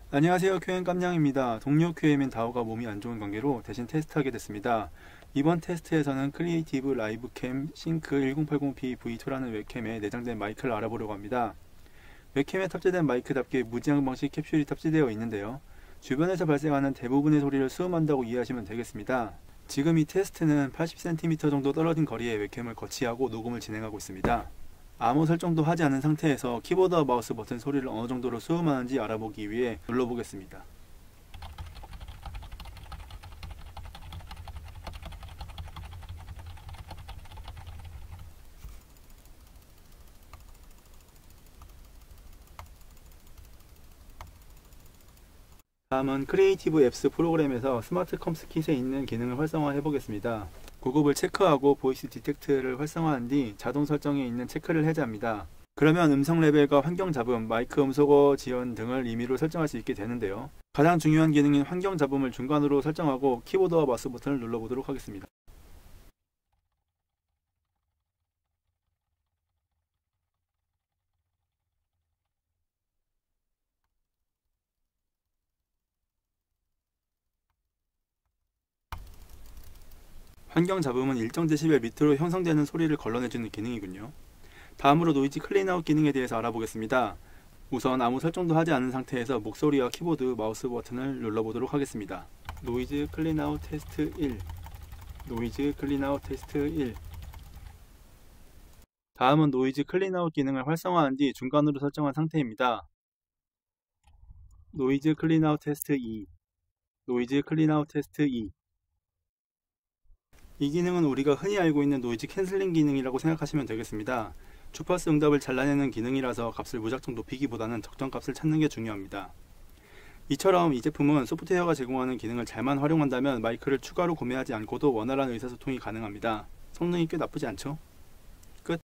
안녕하세요. QM 깜냥입니다. 동료 QM인 다오가 몸이 안 좋은 관계로 대신 테스트하게 됐습니다. 이번 테스트에서는 크리에이티브 라이브캠 싱크 1080p V2라는 웹캠에 내장된 마이크를 알아보려고 합니다. 웹캠에 탑재된 마이크답게 무지향 방식 캡슐이 탑재되어 있는데요. 주변에서 발생하는 대부분의 소리를 수음한다고 이해하시면 되겠습니다. 지금 이 테스트는 80cm 정도 떨어진 거리에 웹캠을 거치하고 녹음을 진행하고 있습니다. 아무 설정도 하지 않은 상태에서 키보드와 마우스 버튼 소리를 어느 정도로 수음하는지 알아보기 위해 눌러보겠습니다. 다음은 크리에이티브 앱스 프로그램에서 스마트 컴스 킷에 있는 기능을 활성화해 보겠습니다. 구급을 체크하고 보이스 디텍트를 활성화한 뒤 자동 설정에 있는 체크를 해제합니다. 그러면 음성 레벨과 환경 잡음, 마이크 음소거 지연 등을 임의로 설정할 수 있게 되는데요. 가장 중요한 기능인 환경 잡음을 중간으로 설정하고 키보드와 마우스 버튼을 눌러보도록 하겠습니다. 환경 잡음은 일정 데시벨 밑으로 형성되는 소리를 걸러내주는 기능이군요. 다음으로 노이즈 클린아웃 기능에 대해서 알아보겠습니다. 우선 아무 설정도 하지 않은 상태에서 목소리와 키보드, 마우스 버튼을 눌러보도록 하겠습니다. 노이즈 클린아웃 테스트 1, 노이즈 클린아웃 테스트 1. 다음은 노이즈 클린아웃 기능을 활성화한 뒤 중간으로 설정한 상태입니다. 노이즈 클린아웃 테스트 2, 노이즈 클린아웃 테스트 2. 이 기능은 우리가 흔히 알고 있는 노이즈 캔슬링 기능이라고 생각하시면 되겠습니다. 주파수 응답을 잘라내는 기능이라서 값을 무작정 높이기보다는 적정값을 찾는 게 중요합니다. 이처럼 이 제품은 소프트웨어가 제공하는 기능을 잘만 활용한다면 마이크를 추가로 구매하지 않고도 원활한 의사소통이 가능합니다. 성능이 꽤 나쁘지 않죠?